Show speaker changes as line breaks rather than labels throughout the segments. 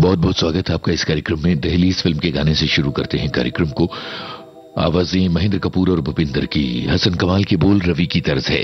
बहुत बहुत स्वागत है आपका इस कार्यक्रम में। दहलीज फिल्म के गाने से शुरू करते हैं कार्यक्रम को। आवाजें महेंद्र कपूर और भूपिंदर की, हसन कमाल के बोल रवि की तर्ज है।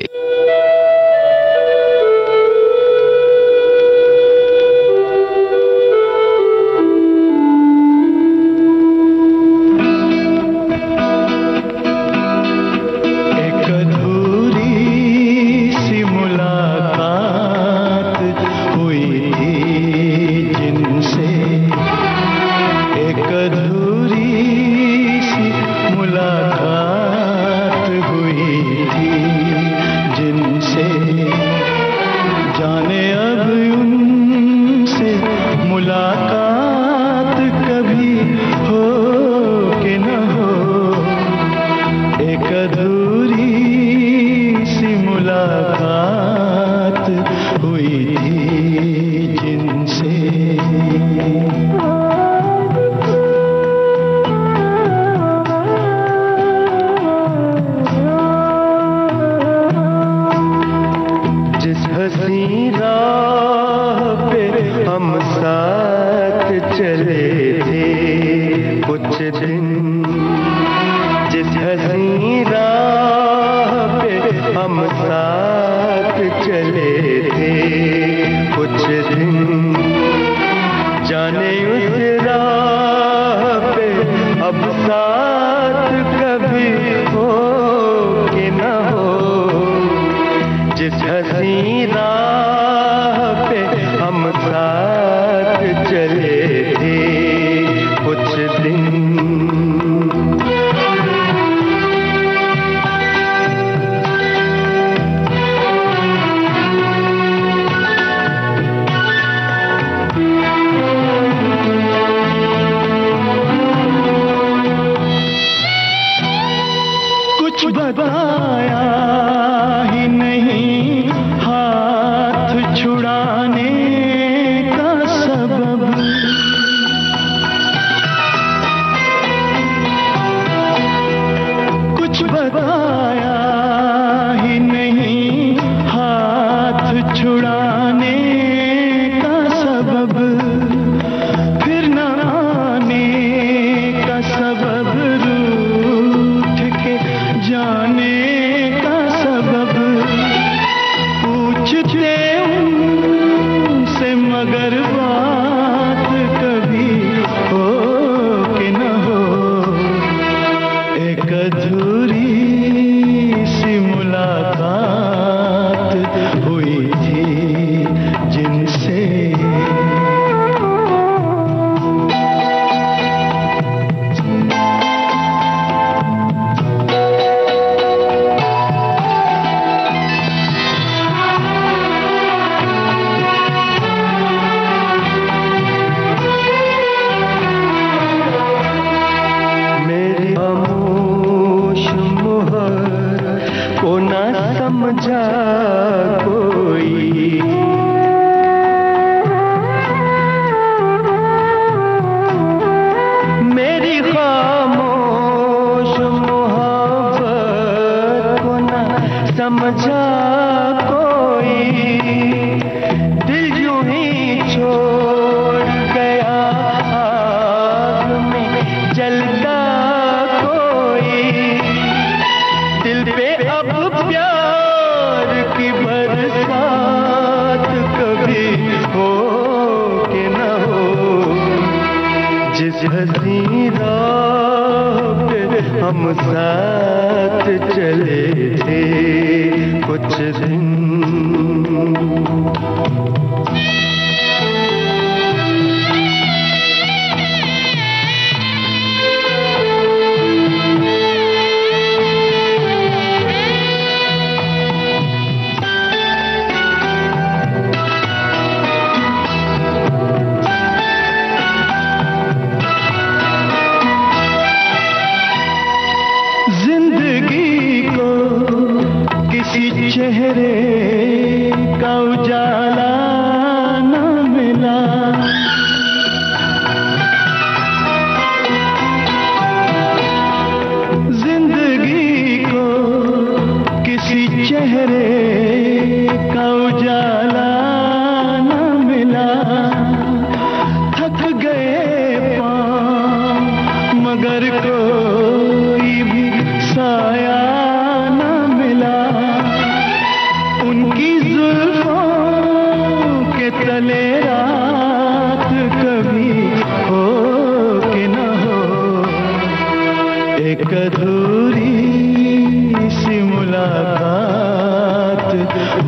चेहरे का उजाला न मिला, थक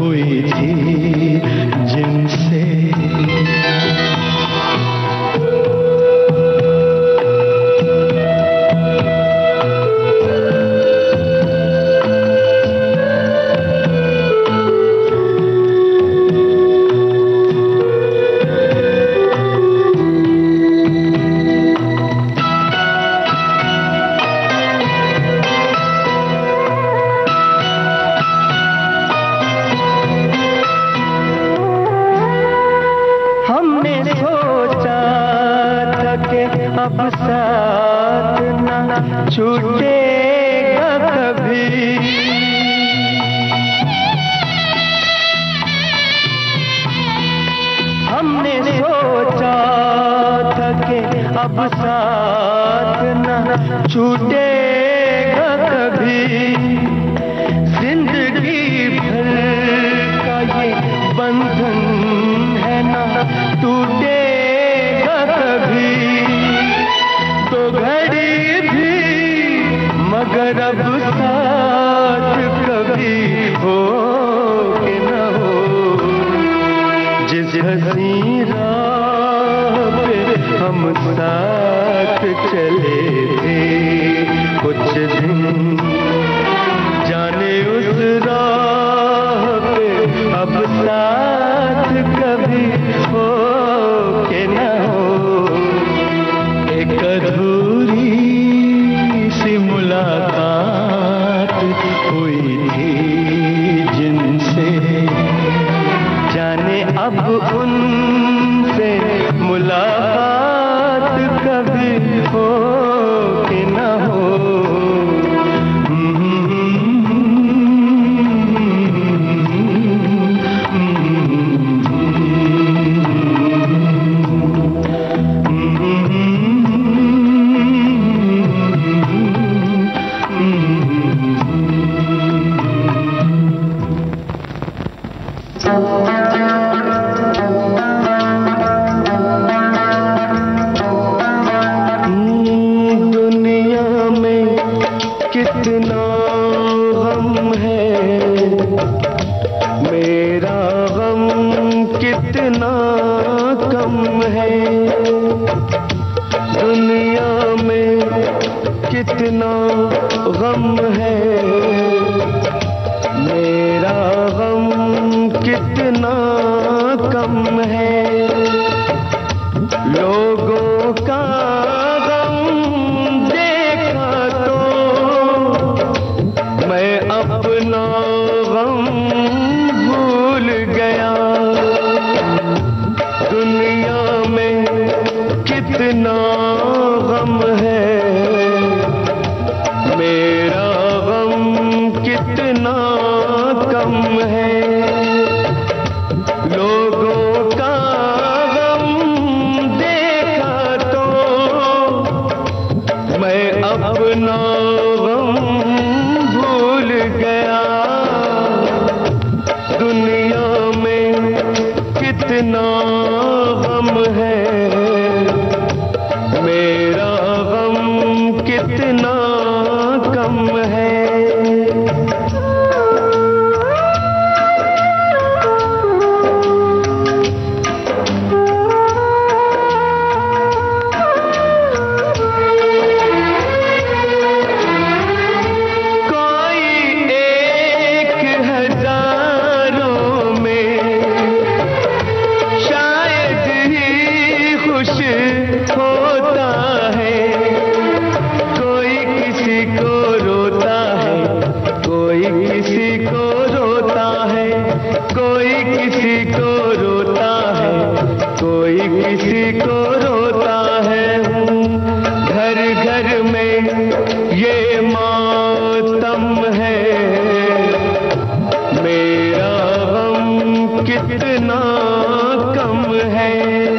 हुई थी जिनसे। अब साथ न छूटेगा कभी, हमने सोचा था कि अब साथ न छूटेगा कभी, जिंदगी भर का ये बंधन है ना टूटेगा कभी। तो घड़ी भी मगर अब साथ कभी हो कि न हो, जिस हसीं राह पे हम साथ चले थे कुछ दिन, जाने उस राह पे अब साथ कभी हो कि न हो। एक अधूरी सी मुलाकात हुई थी जिनसे, जाने अब उनसे मुलाकात कभी हो कि न हो। कितना गम है मेरा गम कितना कम है, दुनिया में कितना गम है मेरा गम कितना कम है। लोगों का अपना गम भूल गया, दुनिया में कितना गम है मेरा गम कितना कम है। लोगों का गम देखा तो मैं अपना गम भूल गया, दुनिया में कितना गम है मेरा गम कितना कम है। किसी को रोता है, घर घर में ये मातम है मेरा गम कितना कम है,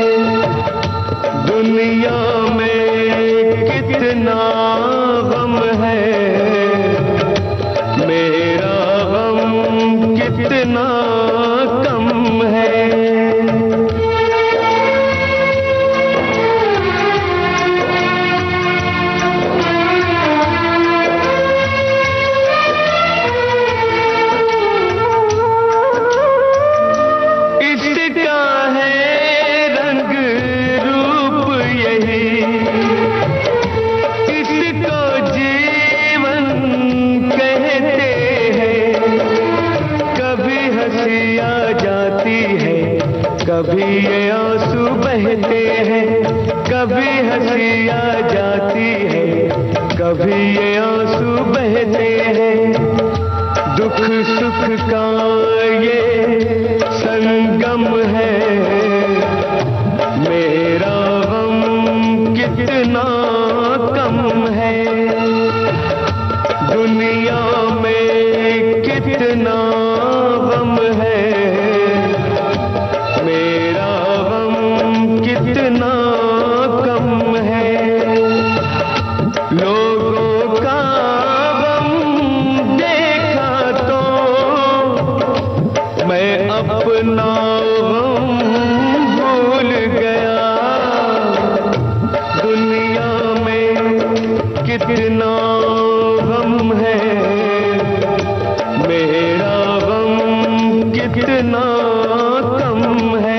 दुनिया में कितना गम है मेरा गम कितना कम है। कभी ये आंसू बहते हैं, कभी हंसी आ जाती है, कभी ये आंसू बहते हैं। दुख सुख का ये संगम है, मेरा गम कितना कम है, दुनिया में कितना गम है, मेरा गम कितना कम है। लोगों का गम देखा तो मैं अपना गम भूल गया, दुनिया में कितना गम है, मेरा गम कितना कम है।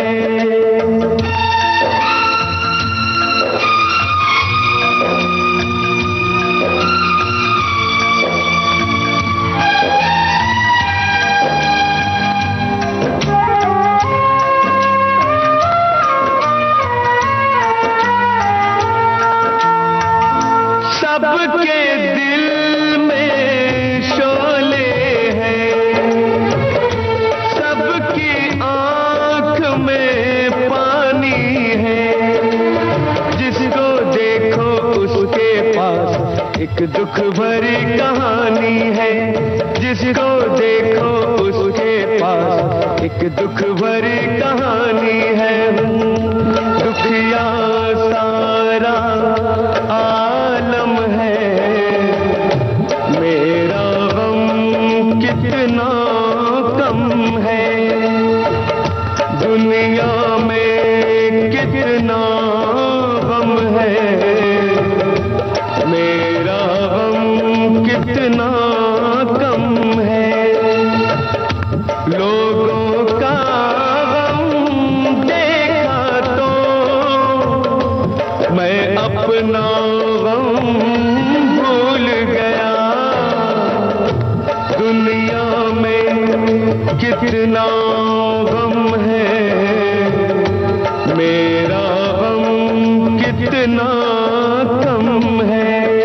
सबके दिल में शोले हैं, सबकी आंख में पानी है, जिसको देखो उसके पास एक दुख भरी कहानी है, जिसको देखो उसके पास एक दुख भरी कहानी है। दुखिया सारा आलम है, मेरा गम कितना कम है, दुनिया में कितना गम है, मेरा गम कितना कम है। लोगों का गम देखा तो मैं अपना गम भूल गया, दुनिया में कितना गम है, मेरा गम कितना कम है।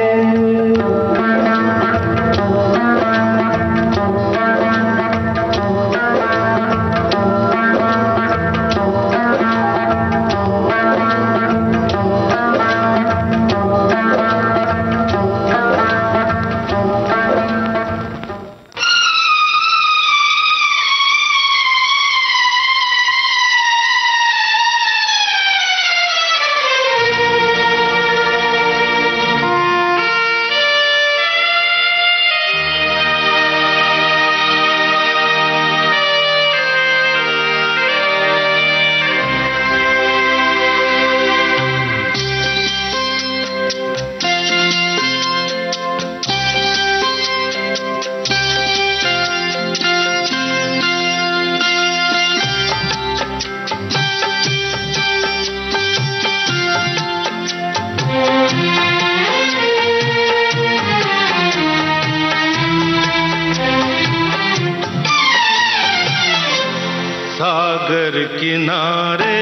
सागर किनारे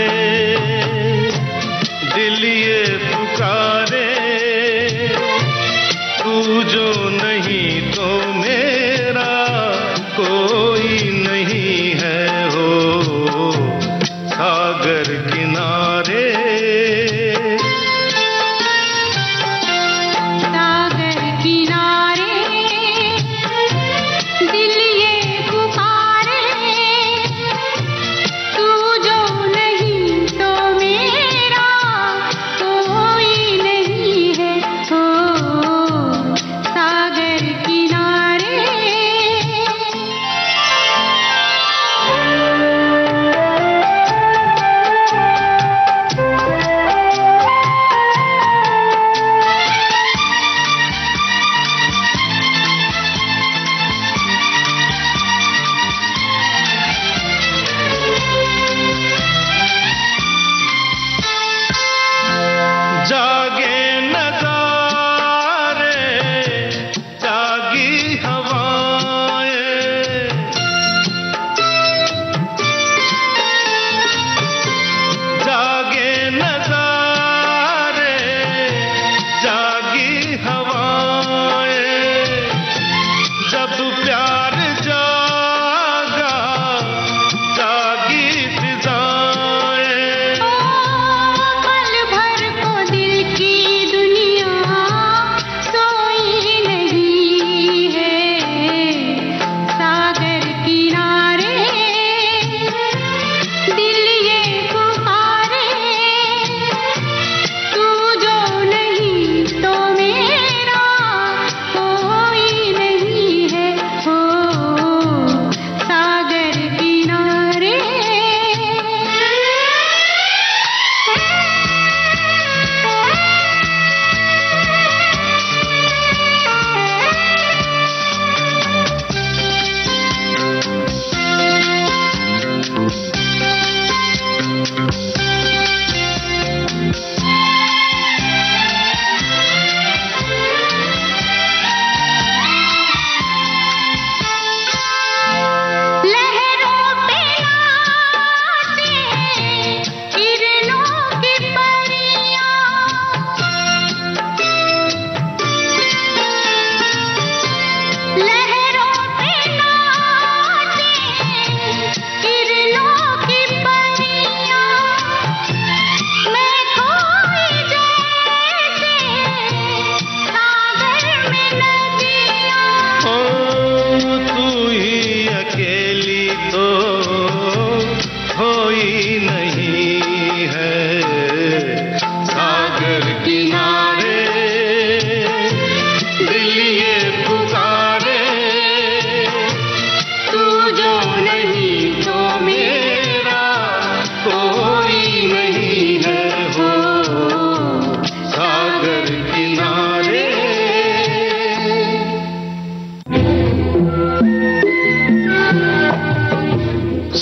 दिल ये पुकारे, तू जो नहीं तो मेरा कोई नहीं है हो। सागर किनारे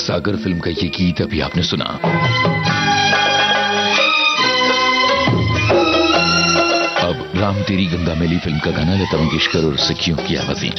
सागर फिल्म का ये गीत अभी आपने सुना। अब राम तेरी गंगा मैली फिल्म का गाना लता मंगेशकर और सखियों की आवाजें।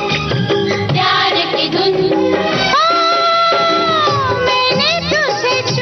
मैंने तुझसे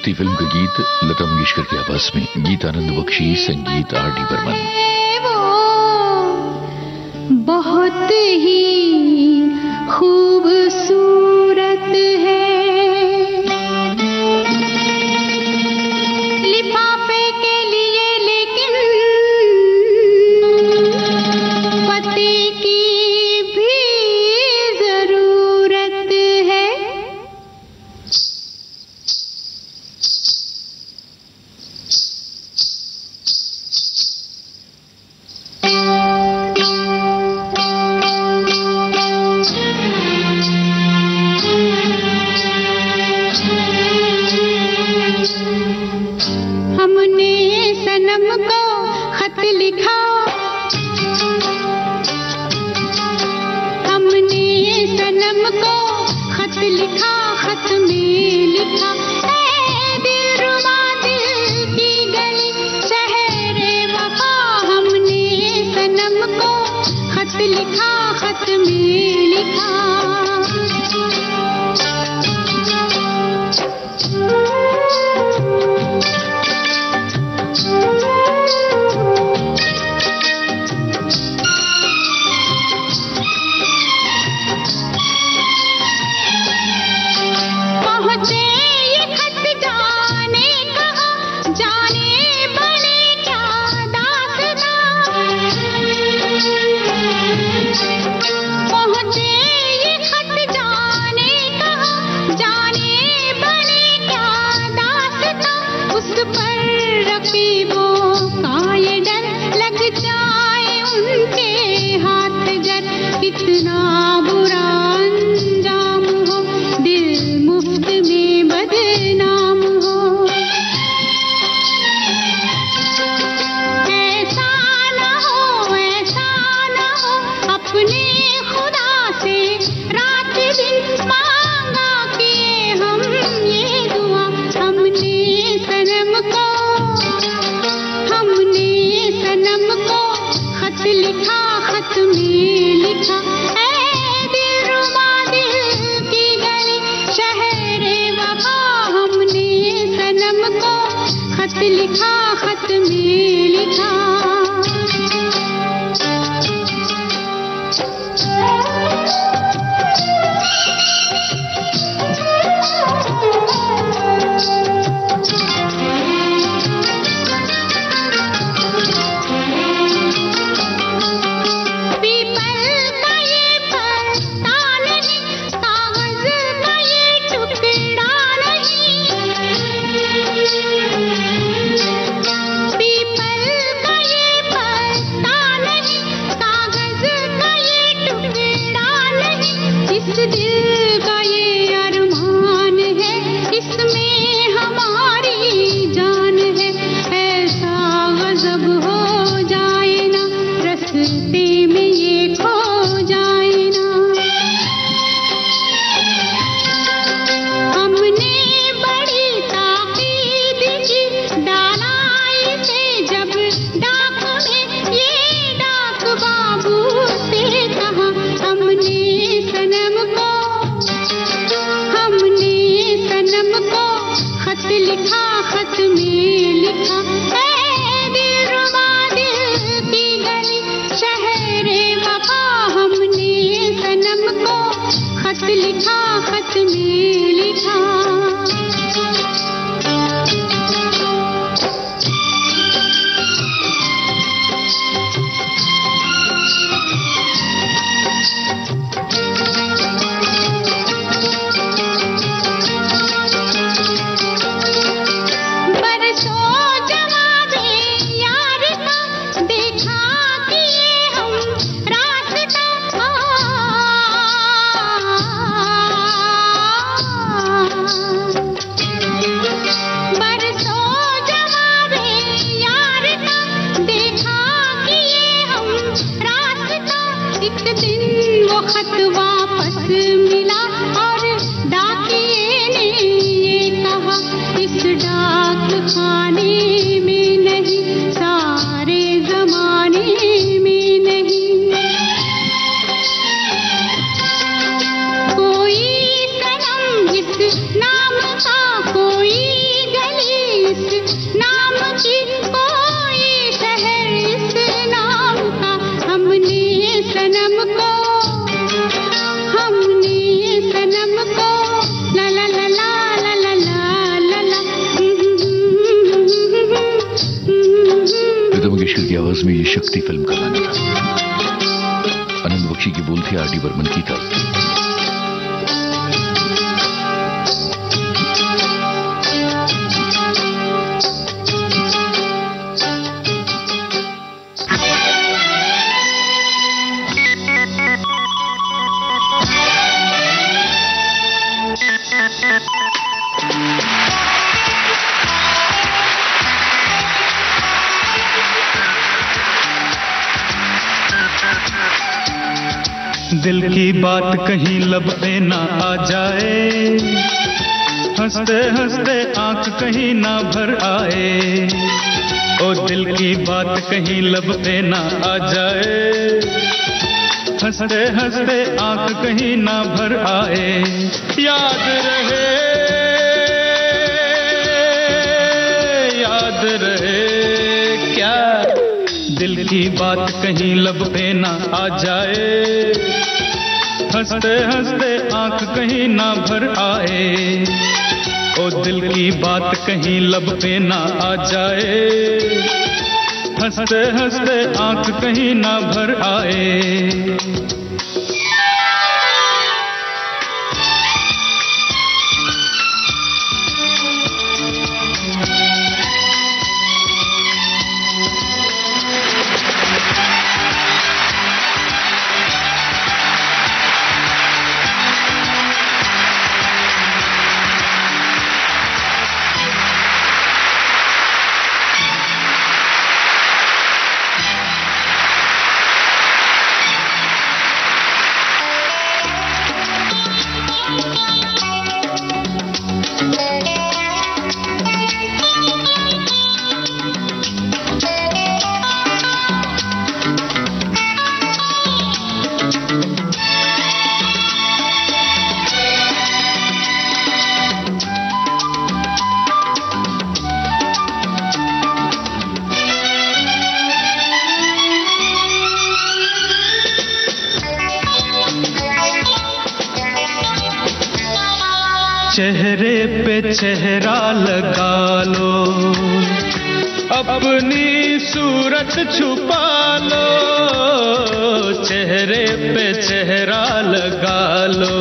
शक्ति फिल्म का गीत लता मंगेशकर की आवाज में, गीत आनंद बख्शी, संगीत R.D. बर्मन।
वो बहुत ही खूबसूरत है, लिफाफे के लिए लेकिन पति की भी जरूरत है। हमने सनम को खत लिखा, हमने सनम को खत लिखा, खत में लिखा ऐ दिलरुबा दिल की गली शहरे वफा। हमने सनम को खत लिखा, खत में लिखा। पहुंचे ये खत जाने कहाँ, जाने बने क्या दास्तां। पहुंचे ये खत जाने कहाँ, जाने बने क्या दास्तां। उस पर रकीबों का ये डर लग जाए उनके हाथ गर, कितना बुरा अंजाम हो, दिल मुफ्त में बदनाम हो। ऐसा ना हो, ऐसा ना हो, अपने खुदा से रात दिन मांगा किए हम ये दुआ। हमने सनम को, हमने सनम को खत लिखा, खत में लिखा ऐ दिलरुबा दिल की गली शहरे वफा। हमने सनम को खत लिखा, खत में लिखा। पीपल का ये पत्ता नहीं, कागज का ये टुकड़ा नहीं। पीपल का ये पत्ता नहीं, कागज का ये टुकड़ा नहीं। इस दिल का ये अरमान है, इसमें हमारी जान है। ऐसा गजब हो जाए ना, रस्ते में ये खो जाए ना। हमने बड़ी ताकीद की, डाला इसे जब डाक में, ये डाक बाबू से कहा। हमने सनम को, हमने सनम को खत लिखा, खत में लिखा ऐ दिलरुबा दिल की गली शहरे वफा। हमने सनम को खत लिखा, खत में लिखा। बरसों जवाबे यार का देखा कि ये हम रास्ता बरसों जवाबे यार का देखा कि ये हम रास्ता। एक दिन वो खत वापस मिला और डाकिए ने ये कहा, इस डाक खाने में नहीं, सारे जमाने में नहीं। कोई सनम जिस नाम का, कोई कोई शहर इस नाम का, हमने सनम को ला ला ला ला ला ला ला ला।
लता मंगेशकर की आवाज में ये शक्ति फिल्म का गाना था। आनंद बख्शी की बोल थे आर.डी. बर्मन की था।
दिल की बात कहीं लब पे ना आ जाए, हंसते हंसते आंख कहीं ना भर आए। ओ दिल की बात कहीं लब पे ना आ जाए, हंसते हंसते आंख कहीं ना भर आए। याद रहे क्या दिल की बात कहीं लब पे ना आ जाए, हंसते हंसते आंख कहीं ना भर आए। ओ दिल की बात कहीं लब पे ना आ जाए, हंसते हंसते आंख कहीं ना भर आए। चेहरे पे चेहरा लगा लो, अपनी सूरत छुपा लो। चेहरे पे चेहरा लगा लो,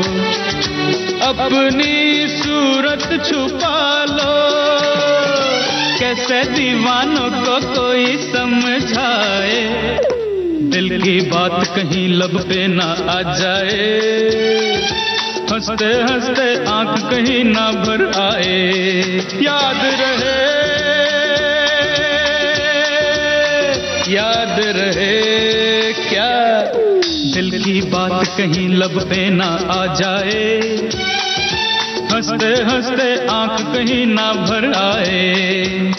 अपनी सूरत छुपा लो। कैसे दीवानों को कोई समझाए, दिल की बात कहीं लब पे ना आ जाए, हंसते हंसते आंख कहीं ना भर आए। याद रहे क्या दिल की बात कहीं लब पे ना आ जाए, हंसते हंसते आंख कहीं ना भर आए।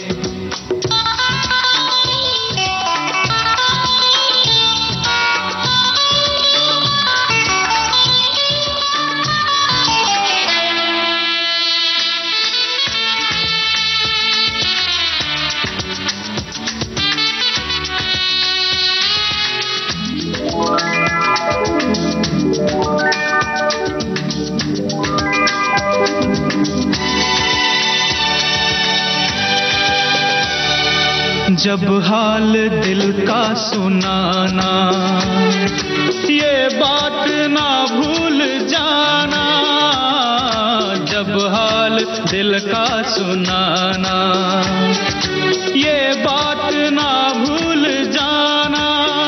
जब हाल दिल का सुनाना, ये बात ना भूल जाना। जब हाल दिल का सुनाना, ये बात ना भूल जाना।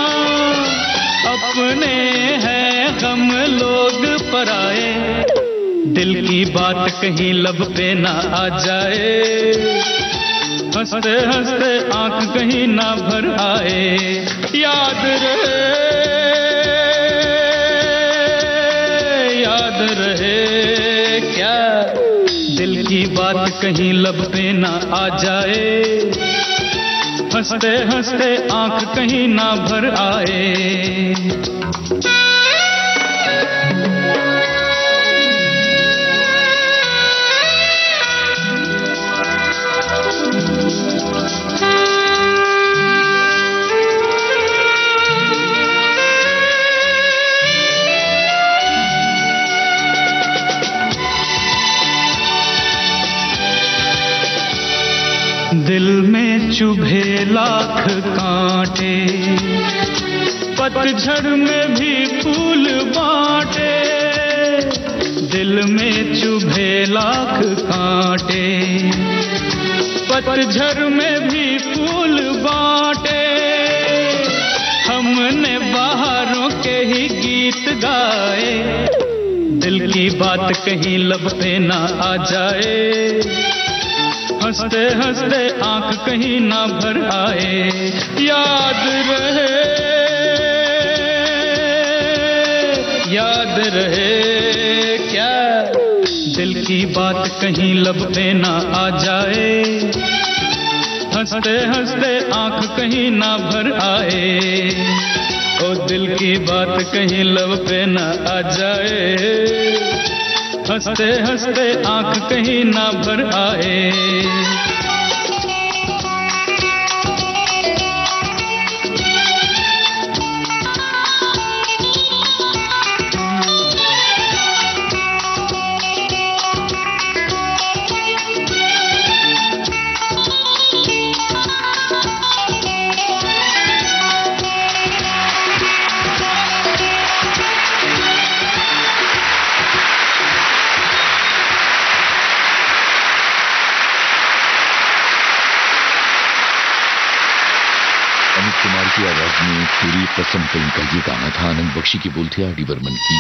अपने हैं गम लोग पराए, दिल की बात कहीं लब पे ना आ जाए, हंसते हंसते आंख कहीं ना भर आए। याद रहे क्या दिल की बात कहीं लब पे ना आ जाए, हंसते हंसते आंख कहीं ना भर आए। चुभे लाख कांटे, पतझड़ में भी फूल बांटे, दिल में चुभे लाख कांटे, पतझड़ में भी फूल बांटे। हमने बहारों के ही गीत गाए, दिल की बात कहीं लब पे ना आ जाए, हंसते हंसते आंख कहीं ना भर आए। याद रहे क्या दिल की बात कहीं लब पे ना आ जाए, हंसते हंसते आंख कहीं ना भर आए। ओ दिल की बात कहीं लब पे ना आ जाए, हंसते हंसते आंख कहीं ना भर आए।
कुमार की आवाज में पूरी कसम फिल्म का ये गाना था। आनंद बख्शी की बोल थे आर डी बर्मन की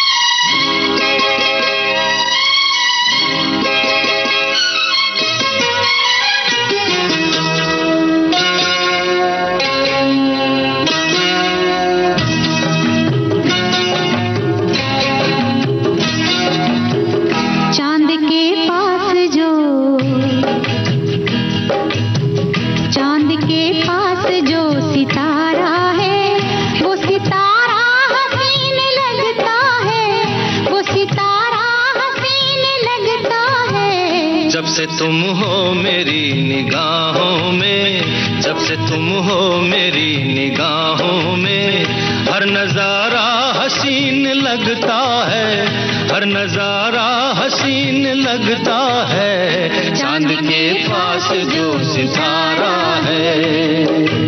तुम हो मेरी निगाहों में, जब से तुम हो मेरी निगाहों में, हर नजारा हसीन लगता है, हर नजारा हसीन लगता है। चांद के पास जो सितारा है,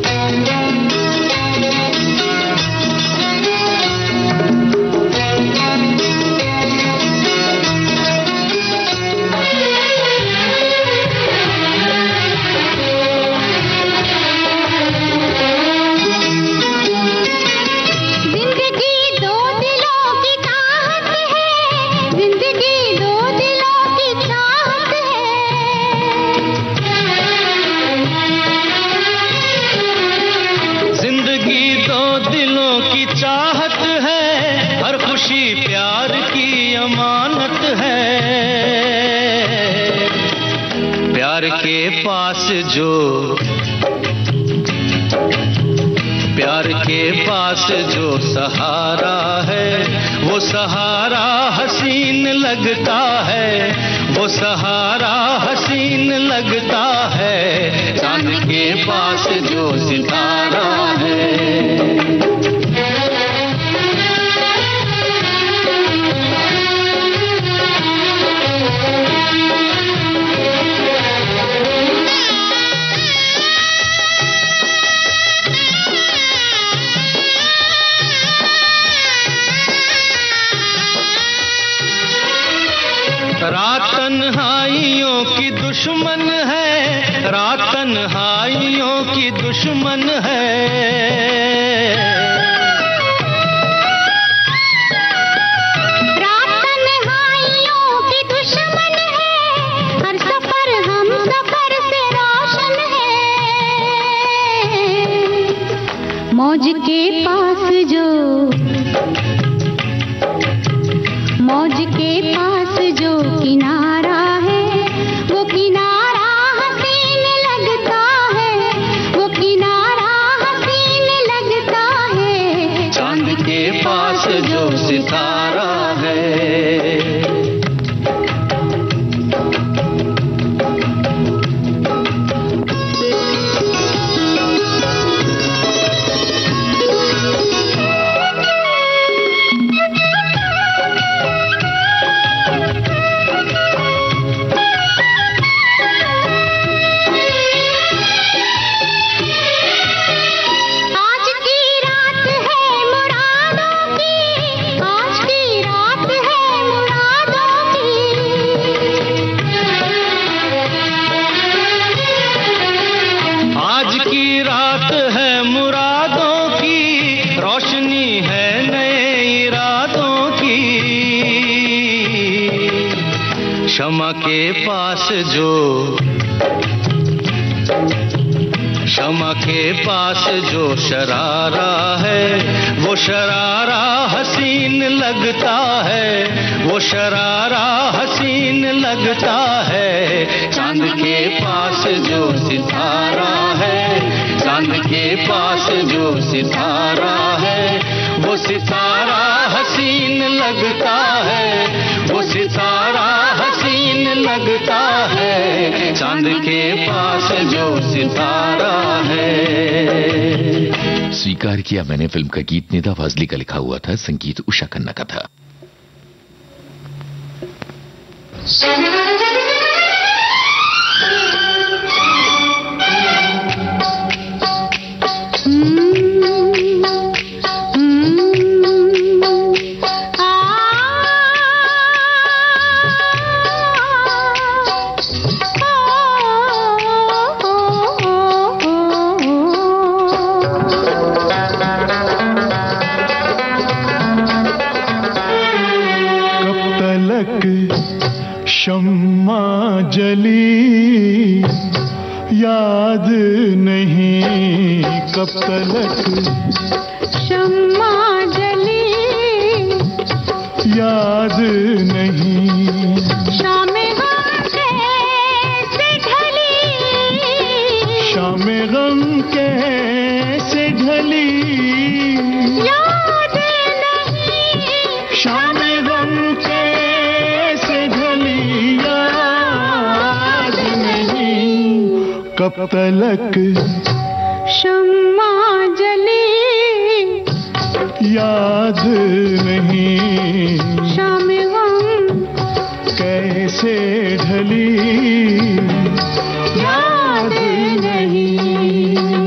प्यार के पास जो सहारा है, वो सहारा हसीन लगता है, वो सहारा हसीन लगता है। चांद के पास जो सितारा है, रात तन्हाइयों की दुश्मन है, रात तन्हाइयों की दुश्मन है।
रात तन्हाइयों की दुश्मन है, हर सफर हम सफर से रोशन है। मौज के पास जो, मौज के पास जो किनारा है, वो किनारा हसीन लगता है, वो किनारा हसीन लगता है।
चांद के पास जो सितारा है, की रात है मुरादों की, रोशनी है नए इरादों की। शमा के पास जो शरारा है, वो शरारा हसीन लगता है, वो शरारा हसीन लगता है। चांद के पास जो सितारा है, चांद के पास जो सितारा है, वो सितारा हसीन लगता है, वो सितारा हसीन लगता है। चांद के पास जो सितारा है।
स्वीकार किया मैंने। फिल्म का गीत निदा फाजली का लिखा हुआ था, संगीत उषा खन्ना का था।
शम्मा जली याद नहीं, कब तलक
शम्मा जली
याद नहीं।
शाम गम कैसे ढली,
शाम गम कैसे ढली
याद नहीं।
शाम गम कैसे ढली याद नहीं, कब तलक
शम्मा जली
याद नहीं।
शाम गम
कैसे ढली याद नहीं।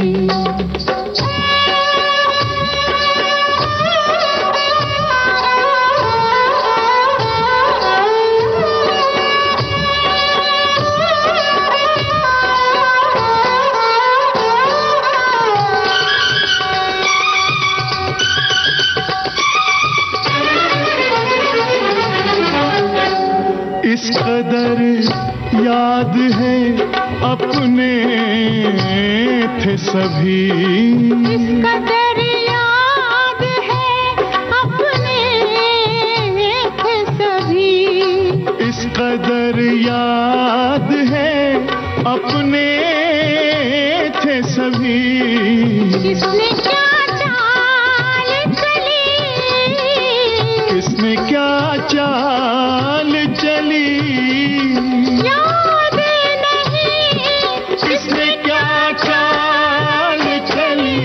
इस कदर याद है अपने थे सभी,
इस कदर याद है अपने थे सभी।
इस कदर याद है अपने थे सभी।
किसने क्या चाल चली,
किसने क्या चाल चली
याद नहीं।
किसने क्या चाल चली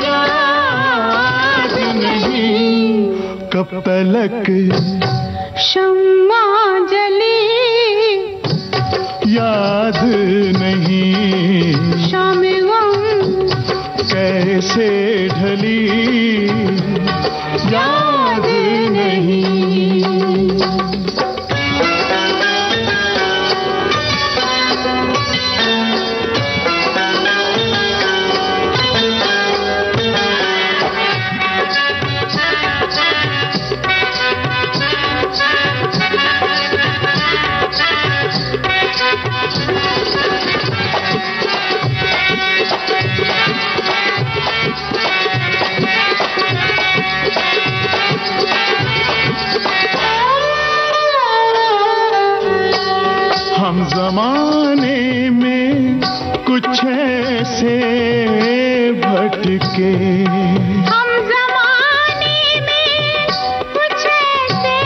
याद नहीं, कब तलक
शम्मा जली
याद नहीं।
शाम गम
कैसे ढली याद नहीं। हम जमाने में कुछ ऐसे भटके,
हम जमाने में कुछ ऐसे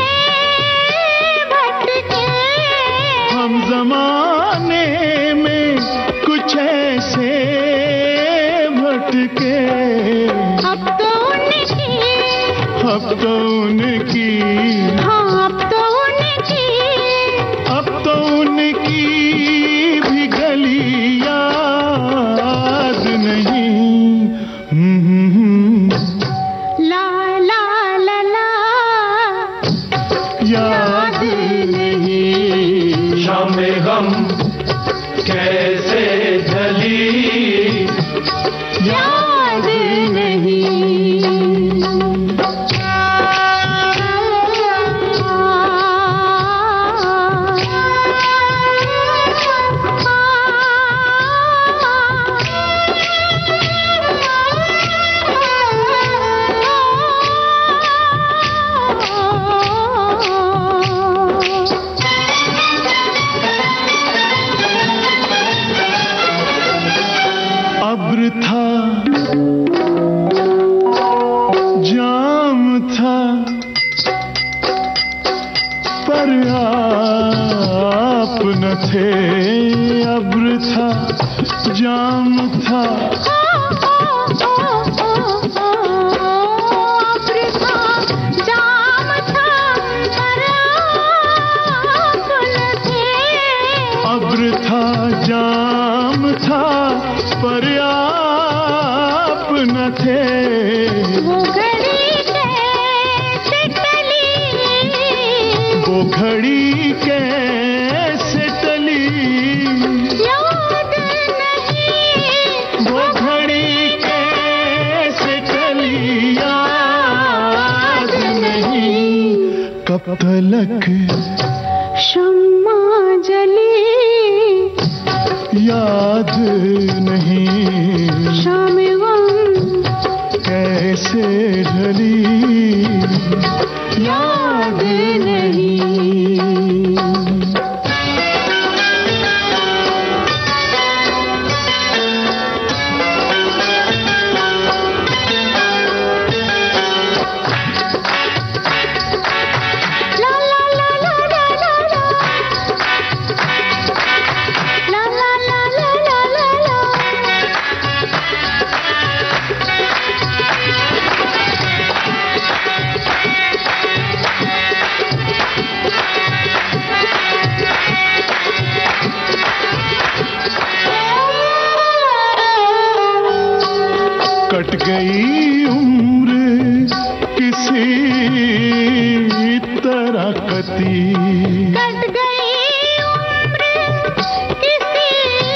भटके।
हम जमाने में कुछ ऐसे भटके।
अब तो उनकी,
अब तो उनकी,
हाँ अब तो उनकी,
अब तो उनकी भी गली याद नहीं।
ला ला ला ला
याद नहीं।
शाम गम कैसे ढली
अब्र था जाम था पर आप न थे। अब्र था जाम था अब्र था जाम था पर आप न थे।
वो घड़ी कैसे टली,
वो घड़ी कैसे टली,
याद नहीं।
वो घड़ी कैसे टली, याद नहीं। कब तलक
शम्मा जली,
याद नहीं।
शाम गम
कैसे ढली,
याद नहीं। ला ला ला ला ला ला ला, ला ला ला ला ला ला ला।
कट गई उम्र किसी तरह कती,
कट गई उम्र किसी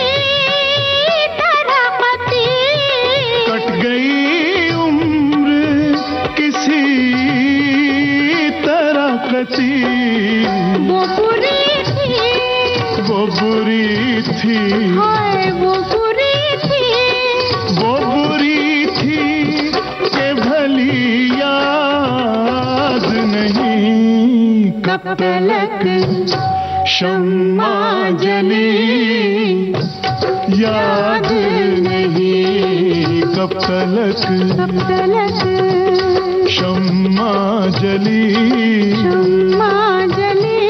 तरह कती,
कट गई उम्र किसी तरह कती।
वो बुरी थी,
वो बुरी थी,
हाय वो बुरी थी।
वो बुरी थी कि भली याद नहीं। कब तलक शम्मा जली, याद नहीं। कब तलक
कब तलक
शम्मा जली,
शम्मा जली,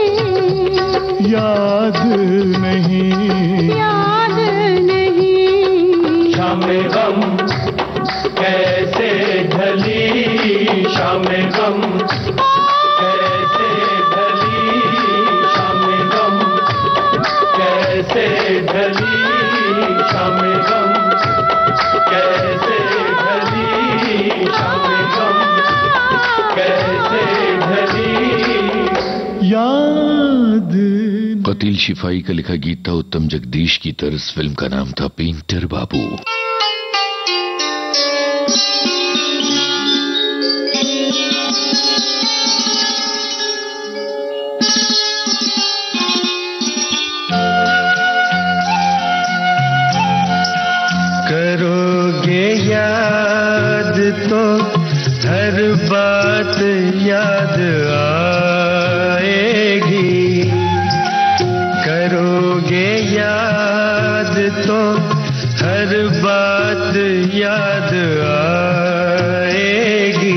याद नहीं।
याद नहीं।
शाम गम कैसे ढली, शाम गम कैसे ढली, शाम गम कैसे ढली, शाम गम कैसे ढली, शाम गम कैसे ढली।
याद
कतील शिफाई का लिखा गीत था उत्तम जगदीश की तर्ज। फिल्म का नाम था पेंटर बाबू।
करोगे याद तो हर बात याद आएगी। करोगे याद तो हर बात याद आएगी।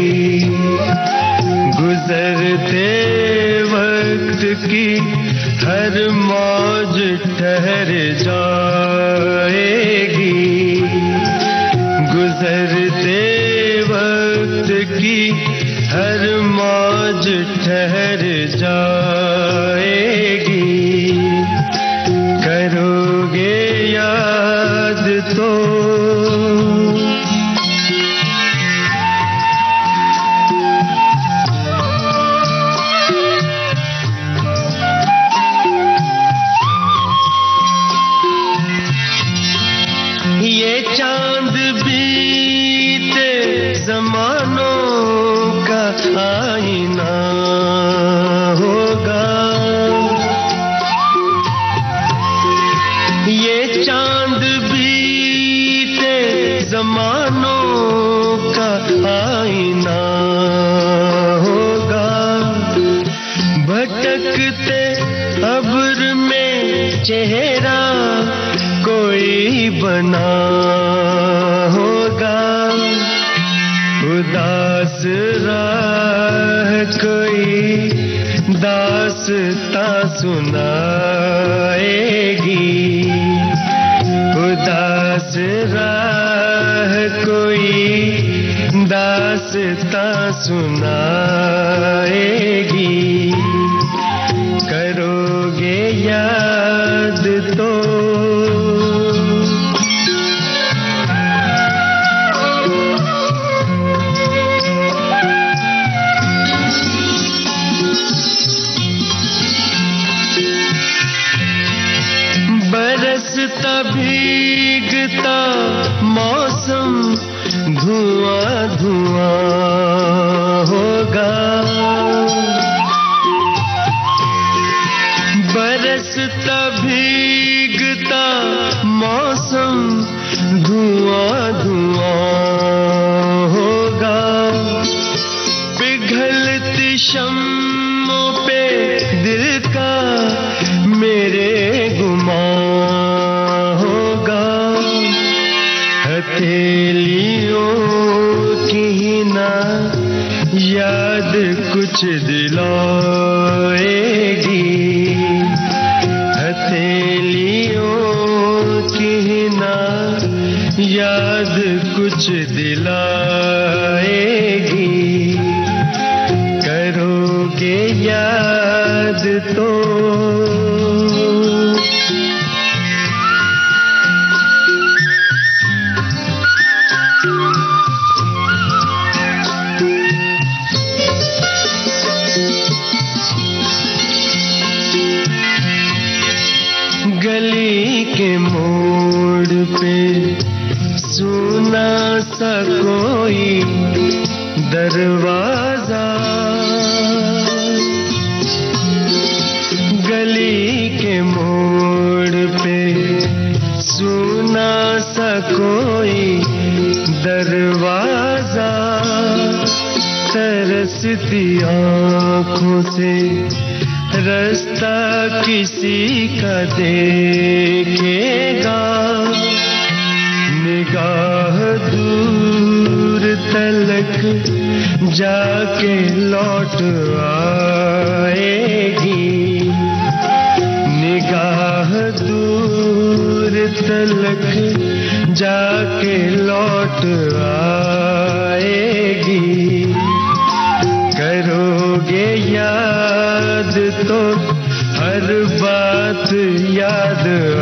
गुजरते वक्त की हर मौज ठहर जाएगी। गुजरते वक्त की हर मौज ठहर जाएगी। करोगे याद तो ये चांद बीते जमानों का आईना होगा। ये चांद बीते जमानों का आईना होगा। भटकते अब्र 'बर' में चेहरा कोई बनाएगा। भटकते अब्र में चेहरा कोई बनाएगा। करोगे याद तो हर बात याद आएगी। गुजरते वक्त की हर मौज ठहर जाएगी। करोगे याद तो हर बात याद आएगी। गुजरते वक्त की हर मौज ठहर जाएगी। करोगे याद तो
करोगे याद
उदास राह कोई दास्तां सुनाएगी, उदास राह कोई दास्तां सुनाएगी। करोगे याद तो बरसता भीगता मौसम धुआं धुआं होगा, बरसता भीगता मौसम धुआं धुआं होगा। पिघलती शम्मों पे दिल का मेरे गुमान होगा। हथेलियों की ना याद कुछ दिलाएगी, हथेलियों की ना याद कुछ दिलाएगी। करोगे याद तो गली के मोड़ पे सुना सा कोई दरवाजा, गली के मोड़ पे सुना सा कोई दरवाजा। तरसती आँखों से रास्ता किसी का देखेगा, निगाह दूर तलक जाके लौट आएगी, निगाह दूर तलक जाके लौट आएगी। करोगे याद तो हर बात याद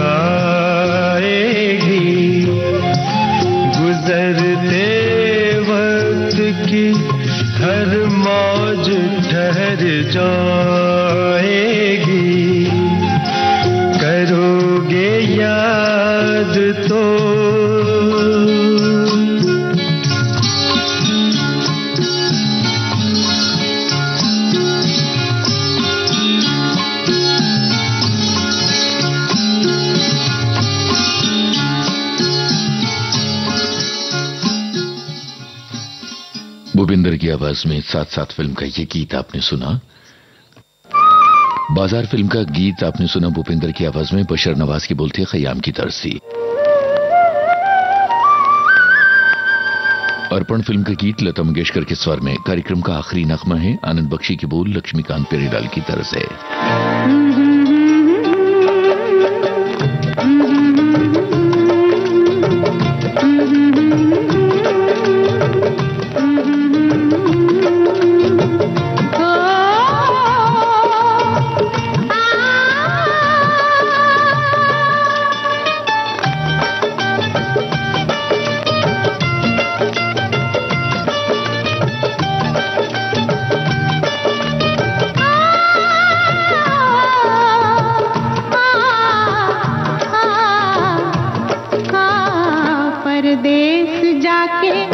आएगी, गुजरते वक्त की हर मौज ठहर जाएगी। करोगे याद तो
भूपिंदर की आवाज में साथ साथ फिल्म का ये गीत आपने सुना। बाजार फिल्म का गीत आपने सुना भूपिंदर की आवाज में, बशर नवाज की बोलती खयाम की तरफ से। अर्पण फिल्म का गीत लता मंगेशकर के स्वर में। कार्यक्रम का आखिरी नगमा है आनंद बख्शी की बोल लक्ष्मीकांत पेरेलाल की तरफ से।
परदेस जाके